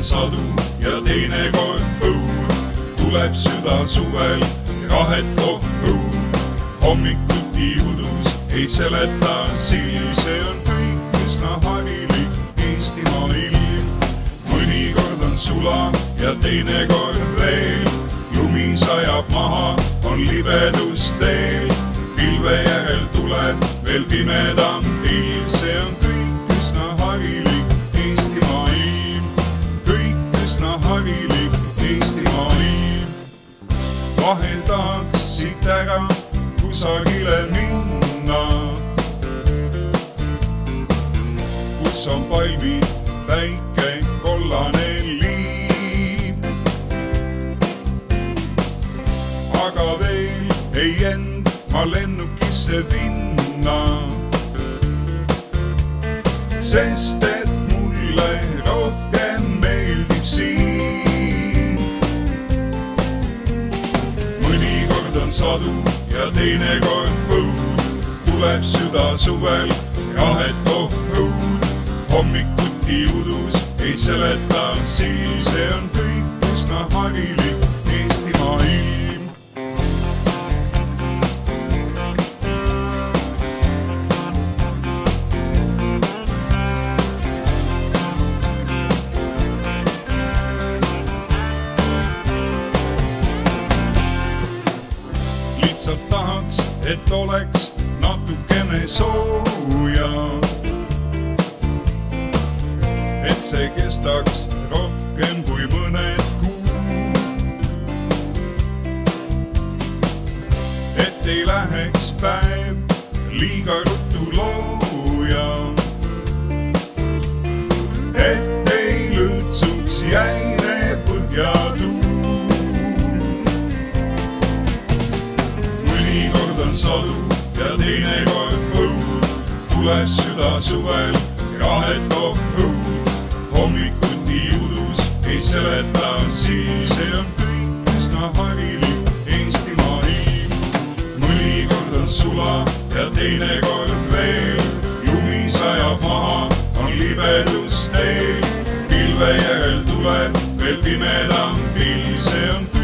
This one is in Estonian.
sadu ja teinekord põud. Tuleb süda suvel, rahet kohõud. Hommikuti udus ei seleta silm, see on kõik üsna harilik Eestimaa ilm. Mõnikord on sula ja teinekord veel, lumi sajab maha, on libedus teel. Pilve järel tuleb veel pimedam pilv, see on kõik üsna harilik Eestimaa ilm. Kõik üsna harilik Eestimaa ilm. Vahel tahaks siit ära kusagile minna, kus on palmid, päike, kollane liiv. Aga veel ei end ma lennukisse vinna, sest et mulle rohkem meeldib siin. Mõnikord on sadu ja teinekord põud. Tuleb süda suvel, rahet kohõud. Hommikuti udus ei seleta silm, see on kõik üsna harilik Eestimaa ilm. Lihtsalt tahaks, et oleks natukene sooja, et see kestaks rohkem kui mõned kuud. Et ei läheks päev liiga ruttu looja, et ei lõõtsuks jäine põhjatuu. Sadu ja teinekord põud. Tuleb süda suvel, rahet kohõud. Hommikuti udus ei seleta silm, see on kõik üsna harilik Eestimaa ilm. Mõnikord on sula ja teinekord veel, lumi sajab maha, on libedus teel. Pilve järel tuleb veel pimedam pilv, see on